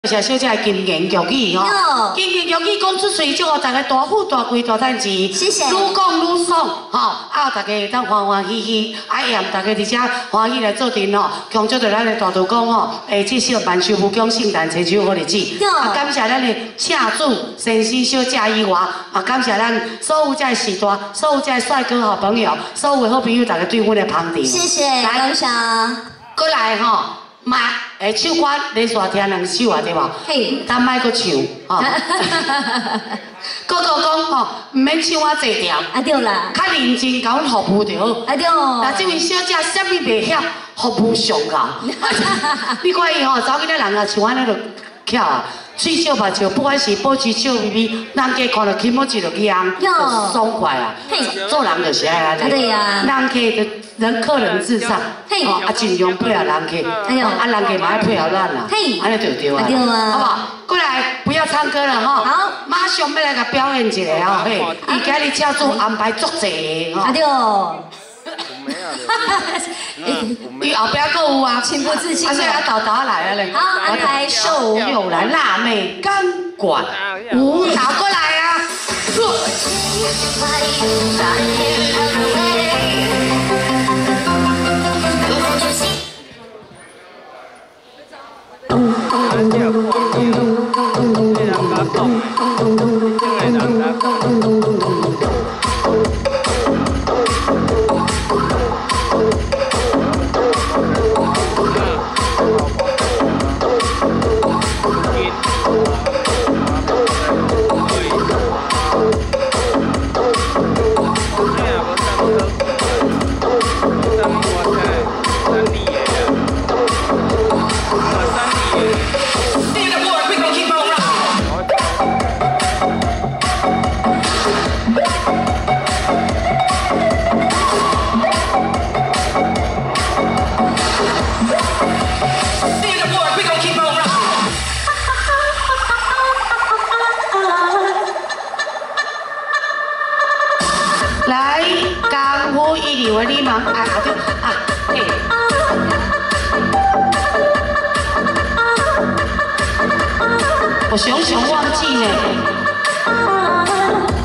谢小姐的金言玉语吼，金言玉语讲出嘴，祝大家大富大贵大赚钱， 谢谢， 愈讲愈爽吼，啊，大家会当欢欢喜喜，啊，让大家伫遮欢喜来做阵吼，强祝着咱的大厨公吼，这首万寿无疆圣诞千秋好日子，啊，感谢咱的请主先生小姐以外，啊，感谢咱所有遮的时代，所有遮的帅哥好朋友，所有的好朋友，大家对阮的捧场， 谢谢，感谢， 过来吼。嘛，唱歌连续听2首啊，对无？嘿，咱莫搁唱吼。哥哥讲吼，唔免唱我济条。啊对啦。较认真甲阮服务就好。啊对。那这位小姐啥物袂晓，服务上高。你看伊吼，查某囡仔人啊，像安尼就巧啊，嘴笑目笑，不管是保持笑眯眯，人家看到起毛就痒，就爽快啊。嘿。做人就是爱安尼。对呀。人客就。客人至上，哦，啊，尽量配合人客，啊，人客嘛爱配合咱啦，安尼就对啊，好不好？过来，不要唱歌了哈，好，马上要来甲表演一下哦，嘿，伊今日请主安排足济哈，啊对，伊后壁阁有啊，情不自禁，啊，所以啊，豆豆来了嘞，好，安排瘦又来辣妹钢管舞蹈过来啊，来，功夫一流的你忙，啊对啊，嘿。我熊熊忘记呢。